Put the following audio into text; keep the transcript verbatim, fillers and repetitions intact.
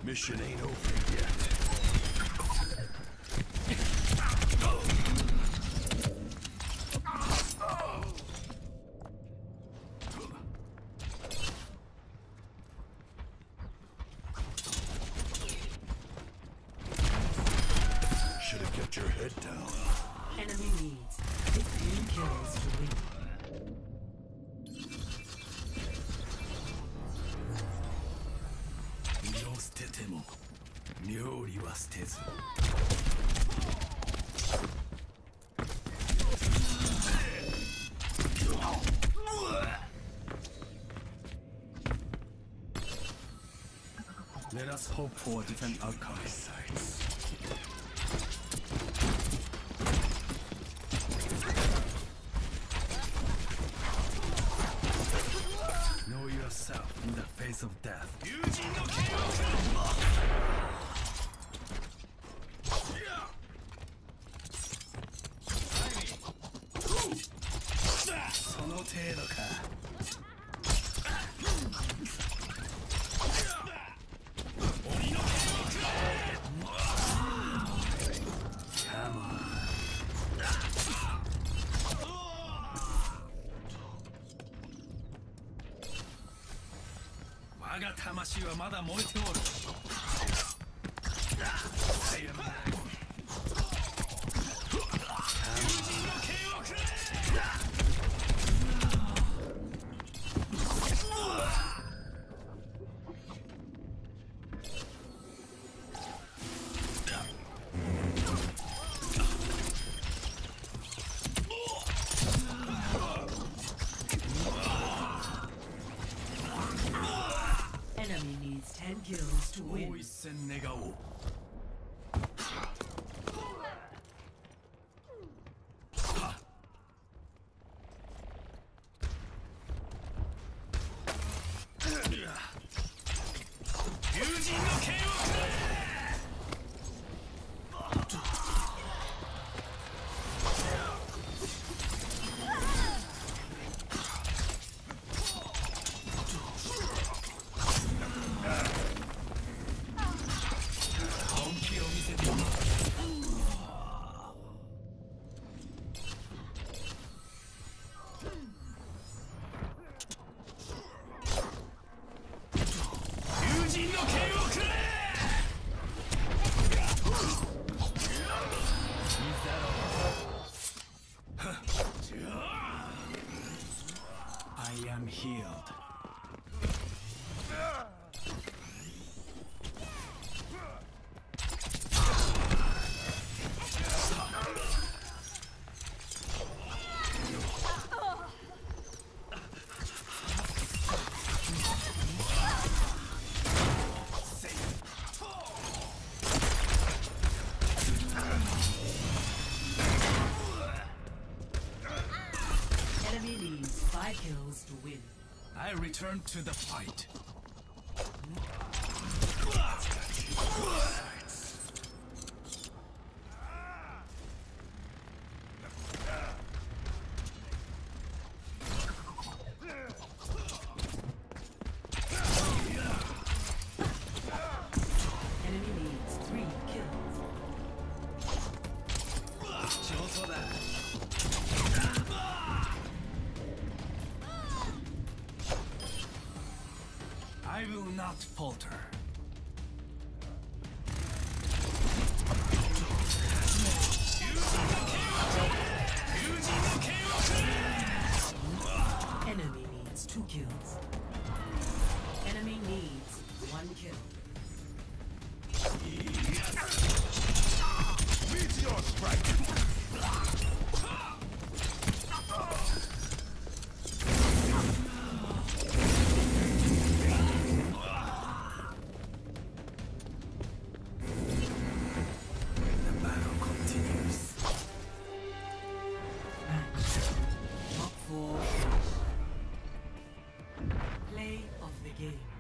Mission ain't over yet. Should have kept your head down. Enemy needs fifteen kills to win. 身を捨てても料理は捨てず Let us hope for a different outcome. Know yourself in the face of death. その程度か。我が魂はまだ燃えておる。 Enemy needs ten kills to も win. う一戦願おう。友人の剣をくれ。本気を見せてみろ。友人の剣をくれ。I am healed. Enemy needs five kills to win. I return to the fight. Enemy needs three kills. 上手だ。I will not falter. Enemy needs two kills. Enemy needs one kill. Meteor strike. The battle continues. Top four. Play of the game.